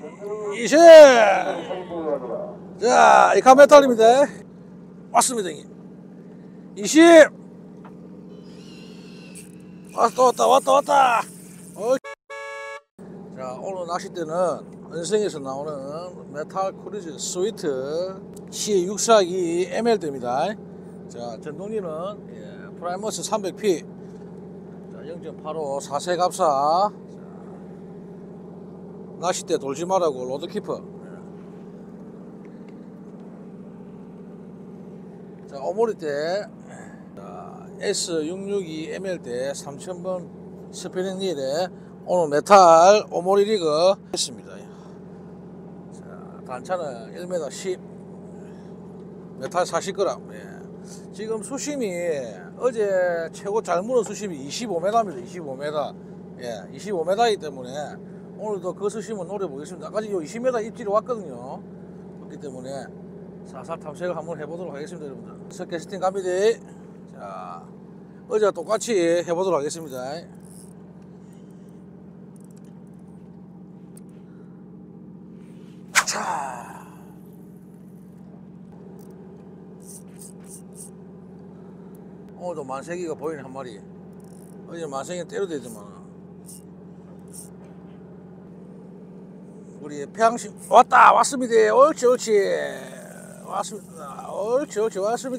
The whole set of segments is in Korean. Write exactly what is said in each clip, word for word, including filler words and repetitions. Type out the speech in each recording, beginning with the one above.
이십. 자, 이카메탈입니다. 왔습니다, 형님. 이십. 왔다, 왔다, 왔다, 왔다. 어. 자, 오늘 낚싯대는 은성에서 나오는 메탈 크루즈 스위트 씨 육사이 엠엘대입니다. 자, 전동리는 예, 프라이머스 삼백 피. 자, 영 점 팔오 사세 갑사. 낚싯대 돌지 말라고 로드키퍼. 자, 오모리대 에스 육육이 엠엘대 삼천 번 스피닝 릴에 오늘 메탈 오모리 리그 했습니다. 자, 단차는 일 미터 십, 메탈 사십 그램. 예. 지금 수심이 어제 최고 잘 물은 수심이 이십오 미터입니다. 이십오 미터. 예, 이십오 미터이기 때문에 오늘도 그 수심을 노려보겠습니다. 아까 요 이십 미터 입질이 왔거든요. 그렇기 때문에 살살 탐색을 한번 해보도록 하겠습니다, 여러분들. 스캐스팅 갑니다. 자, 어제와 똑같이 해보도록 하겠습니다. 자, 오늘도 만세기가 보이는 한 마리. 어제 만세기 때려대더만. 우리 평양 왔다 왔습니다. 옳지 옳지 왔습니다. 옳지 옳지 왔습니다.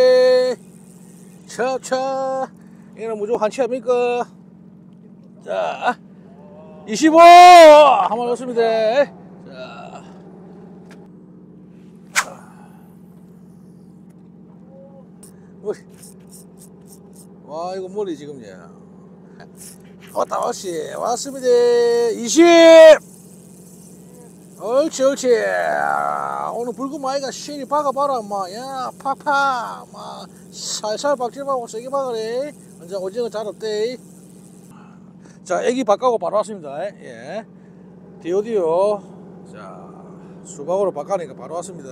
차차 이거는 무조건 한치 아닙니까? 자, 이십오 한번 넣습니다. 자, 와 이거 머리 지금 예 왔다 왔시 왔습니다. 이십. 옳지 옳지. 오늘 붉은 마이가 시리 박아봐라 마. 야 팍팍 마 살살 박질하고 세게 박으래. 이제 오징어 잘 없대. 자, 애기 바꾸고 바로 왔습니다. 예, 디오디오. 자, 수박으로 바꾸니까 바로 왔습니다.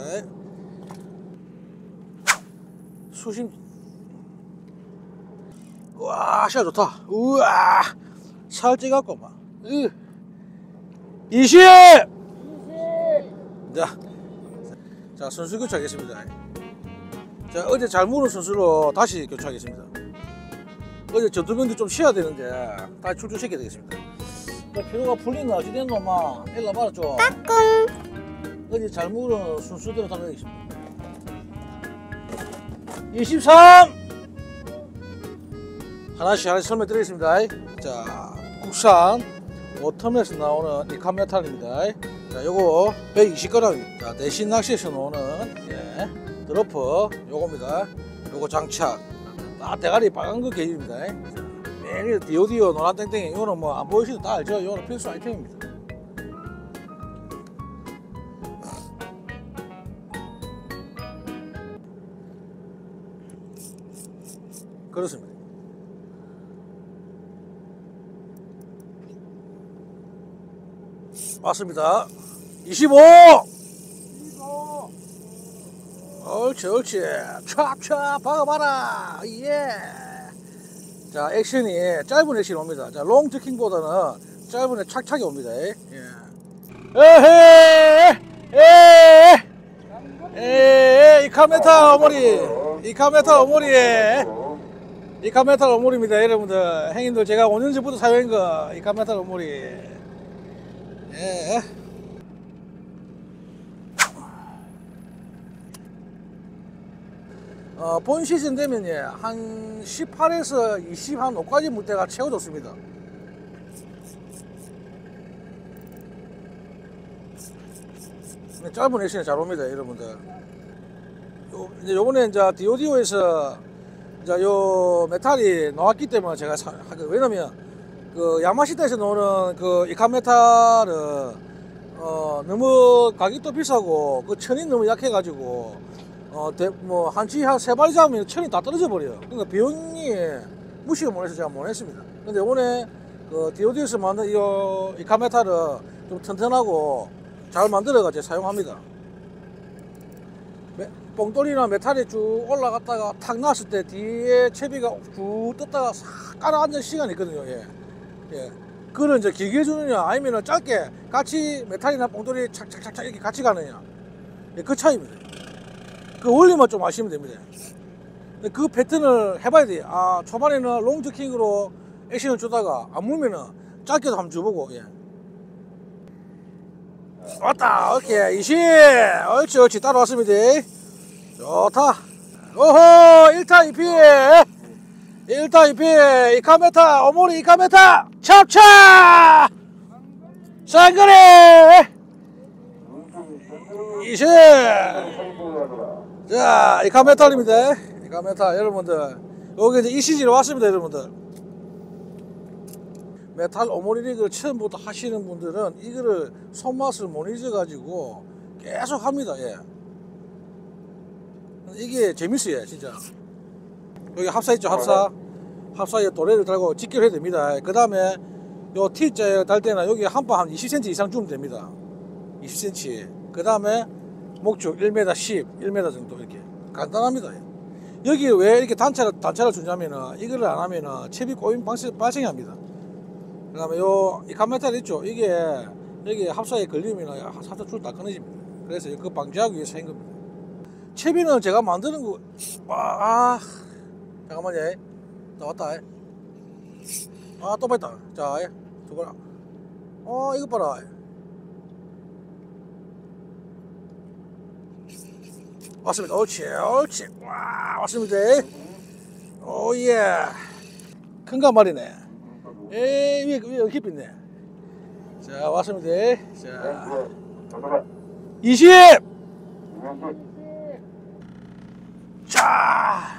수심. 우와 시야 좋다. 우와 살찌 갖고 막 이십. 자, 자 선수 교체하겠습니다. 자, 어제 잘 물은 선수로 다시 교체하겠습니다. 어제 전투병도 좀 쉬어야 되는데 다시 출조시켜야 되겠습니다. 자, 피로가 풀리나 어찌 됐노 마 일로 와봐라 좀. 어제 잘 물은 순수대로 달려야겠습니다. 이십삼. 하나씩 하나씩 설명드리겠습니다. 자, 국산 워터에서 나오는 이카메탈입니다. 자, 요거 백이십 그램. 자, 대신 낚시에서 나오는 예, 드로퍼 요겁니다. 요거 장착. 아, 대가리 빨간 거 계집니다. 매일 디오디오 노란 땡땡이. 이거는 뭐 안 보이시도 다 알죠. 이거는 필수 아이템입니다. 그렇습니다. 맞습니다. 이십오. 옳지 옳지. 촥촥 박아봐라. 예. 자, 액션이 짧은 액션이 옵니다. 자, 롱 드킹보다는 짧은 애 착착이 옵니다. 예. 에헤 에헤 에헤 이카메탈 오모리. 이카메탈 오모리. 이카메탈 오모리입니다. 여러분들 행인들 제가 오 년 전부터 사용한 거 이카메탈 오모리. 예. 어, 본 시즌 되면 예, 한 십팔에서 이십 한 오까지 물때가 최고 좋습니다. 짧은 액션이 잘 옵니다, 여러분들. 요, 이제 요번에 이제 디오디오에서 이제 요 메탈이 나왔기 때문에 제가 사, 왜냐면 그 야마시타에서 나오는 그 이카메탈은 어 너무 가격도 비싸고 그 천이 너무 약해가지고 어 뭐 한치 한 세 마리 잡으면 천이 다 떨어져 버려요. 그러니까 비용이 무시가 못해서 제가 못 했습니다. 근데 오늘 그 디오디오에서 만든 이 이카메탈은 좀 튼튼하고 잘 만들어가지고 사용합니다. 뽕돌이나 메탈이 쭉 올라갔다가 탁 놨을 때 뒤에 채비가 쭉 떴다가 싹 깔아앉는 시간이 있거든요. 예. 예. 그거는 이제 길게 해주느냐 아니면은 짧게 같이 메탈이나 뽕돌이 착착착착 이렇게 같이 가느냐, 그 차이입니다. 그 원리만 좀 아시면 됩니다. 그 패턴을 해봐야 돼요. 아, 초반에는 롱드킹으로 액션을 주다가 안 물면은 짧게도 한번 줘보고. 예. 왔다. 오케이. 이십. 옳지, 옳지. 따라왔습니다. 좋다. 오호. 일 타 이 피. 일 타 이 피. 이카메타. 오모리 이카메타. 찹찹. 쌍거리. 이십. 자, 이카메탈입니다. 이카메탈. 여러분들. 여기 이제 이씨지로 왔습니다, 여러분들. 메탈 오모리릭을 처음부터 하시는 분들은 이거를 손맛을 못 잊어가지고 계속 합니다. 예. 이게 재밌어요, 진짜. 여기 합사 있죠, 합사. 합사에 도래를 달고 직결해야 됩니다. 그 다음에 요 T자에 달 때는 여기 한방 한 이십 센티미터 이상 주면 됩니다. 이십 센티미터. 그 다음에 목줄 일 미터 십, 일 미터 정도 이렇게. 간단합니다. 여기 왜 이렇게 단차를, 단차를 주냐면은 이거를 안 하면은 첩이 꼬임 발생이 합니다. 그 다음에 요, 이 칸메탈 있죠? 이게, 여기 합사에 걸리면 살짝 줄 다 끊어집니다. 그래서 그 방지하기 위해서 한 겁니다. 채비는 제가 만드는 거, 아, 아 잠깐만요. 나왔다. 아, 또 뺐다. 자, 두 번. 어, 이거 봐라. 왔습니다. 옳지, 옳지. 와, 왔습니다. 오, 예. 큰가 말이네. 에이, 위에, 위에 깊이 있네. 자, 왔습니다. 자, 이십! 자!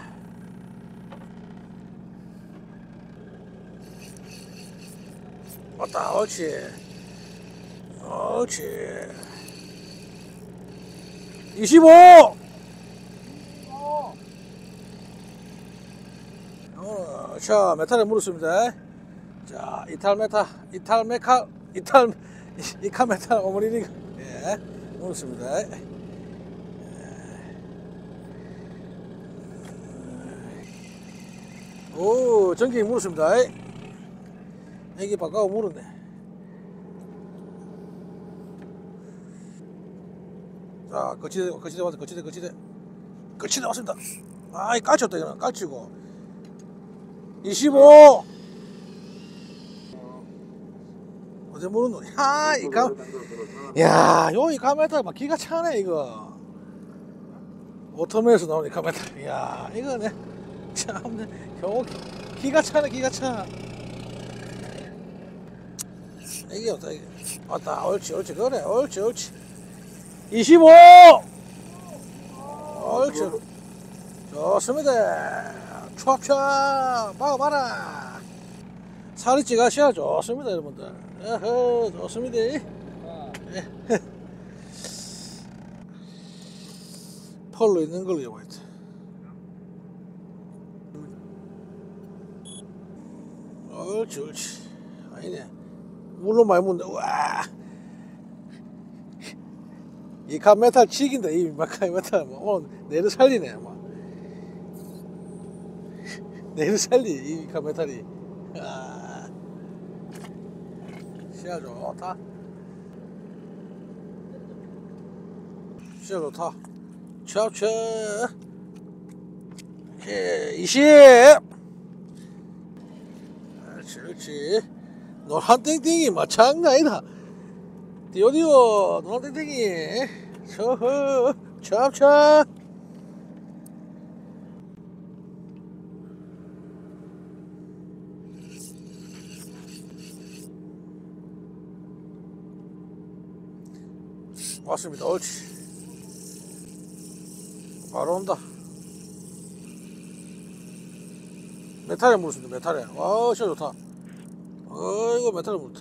왔다, 옳지. 옳지. 이십오! 어, 자, 메탈에 물었습니다. 자, 이탈 메타, 이탈 메카, 이탈, 이카 메탈 오모리릭. 예, 물었습니다. 오, 전기 물었습니다. 여기 바꿔 물었네. 자, 거치대, 거치대 왔다, 거치대, 거치대. 거치대 왔습니다. 아이, 깔쳤다, 이거는. 깔치고. 이십오! 어제 모르노? 야, 이 감, 야, 요, 이 카메라 막 기가 차네, 이거. 오토메에서 나오는 이 카메라. 야, 이거네. 참네. 겨우 기가 차네, 기가 차. 이게 어떠, 이게. 왔다, 옳지, 옳지, 그래, 옳지, 옳지. 이십오! 옳지. 좋습니다. 촥촥, 박아봐라. 살이 찌가시야 좋습니다, 여러분들. 어허, 좋습니다. 펄로 있는 걸로 해봐야 돼. 옳지, 옳지. 아니네. 물로 많이 묻네. 와. 이 칸메탈 치긴다, 이 칸메탈. 오늘 내를 살리네, 막. 내를 살리, 이 칸메탈이. 아. 시야 좋다. 시야 좋다. 찹찹. 오케이, 이십. 그렇지, 그렇지. 노란 땡땡이 막 장난 아니다. 디오디오 노란 땡땡이. 저허. 찹찹. 왔습니다. 옳지. 바로 온다. 메탈에 물었습니다. 메탈에. 와, 진짜 좋다. 어이구, 메탈에 물었다.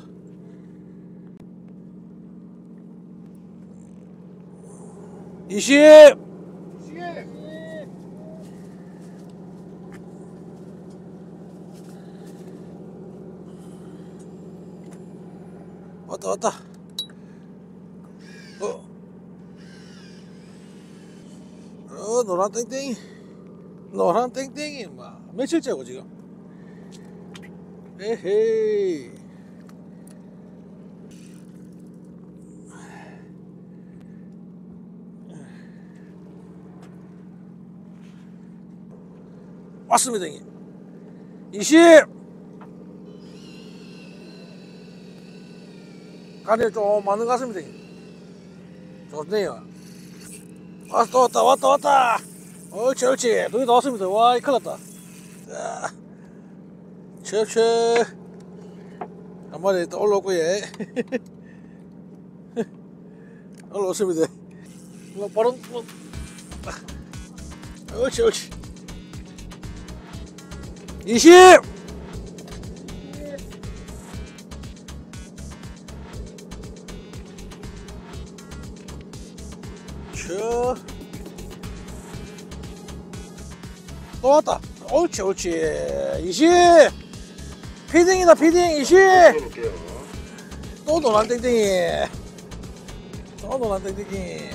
이십! 왔다, 왔다. 어. 어, 노란 땡땡이. 노란 땡땡이. 막, 며칠째고, 지금. 에헤이. 맞습니다 형님. 이십. 간이 좀 많은 것 같습니다 형님. 좋네요. 왔다 또 왔다 왔다 왔다. 옳지 옳지. 눈이 다 왔습니다. 와, 이 큰일 났다. 자, 첩첩 한 마리 또 올라오고 예. 올라왔습니다. 뭐 바로 뭐. 옳지 옳지. 이십. 쳐. 또 왔다. 옳지 옳지. 이십. 피딩이다 피딩. 이십. 또 노란 땡땡이. 또 노란 땡땡이.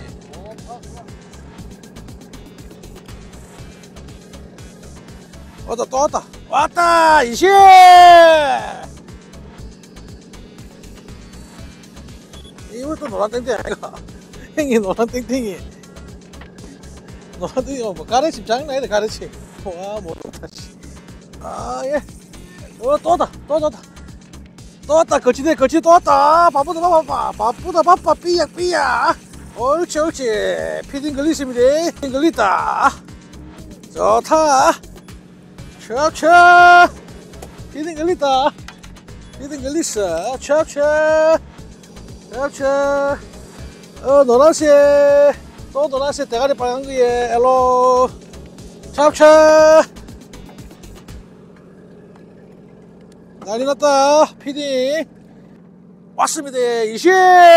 왔다 또 왔다. 왔다. 이십. 이것도 노란 땡땡이 아이가. 형이 노란 땡땡이. 노란 땡땡이 뭐 가래침 장난 아니다 가래침. 와 못했다 씨. 아 예. 어 또 왔다 또 왔다 또 왔다. 거치대 거치 또 왔다. 바쁘다 바빠 바쁘다 바빠 삐약 삐약. 옳지 옳지. 피딩 걸리십니다. 피딩 걸렸다. 좋다. 촥촥. 피딩 걸렸다. 피딩 걸렸어. 촥촥 촥촥. 어 노란색 또 노란색 대가리 빨간 거에 엘로 찹찹. 난리 났다. 피딩 왔습니다. 이십.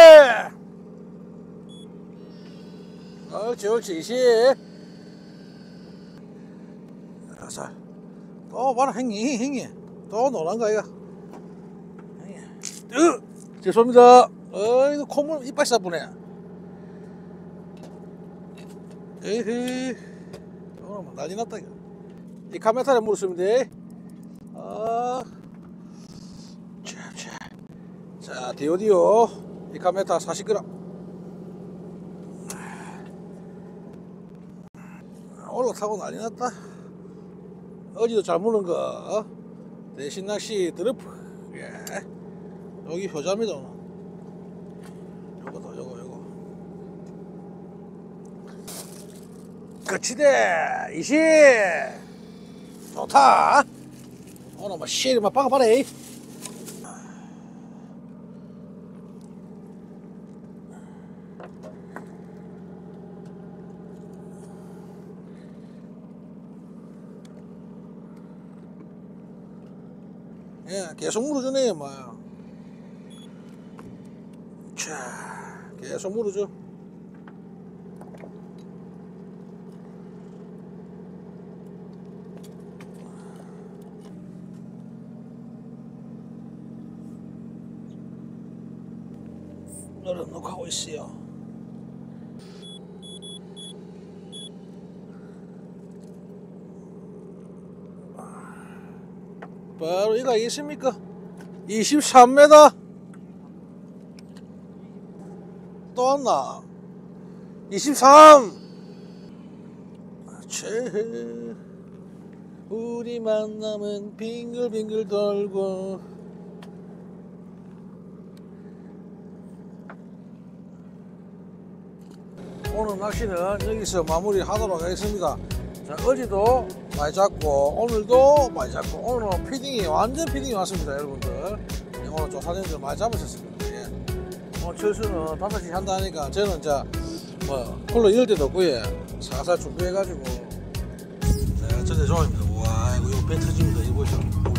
옳지 옳지. 이십. 자, 또 봐라 행이 행이 또 노란 거 아이가. 으 죄송합니다. 어이구 콧물 이빨 싸쁘네. 에헤 오늘 난리 났다 이거. 이 카메라에 물었으면 돼. 아, 자, 자, 자 디오디오 이 카메라 사십 그램. 올라타고 난리 났다. 어제도 잘 무는 거 대신 낚시 드러프. 예. 여기 효자입니다 오늘. 요거다 요거 요거. 거치대 이십. 좋다. 오늘 뭐 씨를 막 박아봐라. 예, 계속 물어주네 뭐. 자, 계속 물어줘. 너를 녹하고 있어요. 바로 이거 있습니까? 이십삼 미터. 또 왔나? 이십삼. 제 우리 만남은 빙글빙글 돌고. 오늘 낚시는 여기서 마무리 하도록 하겠습니다. 자, 어제도 많이 잡고 오늘도 많이 잡고 오늘은 피딩이 완전 피딩이 왔습니다 여러분들. 네, 오늘 조사님들 많이 잡으셨습니다. 예. 오늘 철수는 다섯 시 한다 하니까 저는 자 뭐 홀로 열 때도 없고 예. 살살 준비해가지고 네, 전에 좋아합니다. 와 이거 배 터집니다. 이거 보시죠.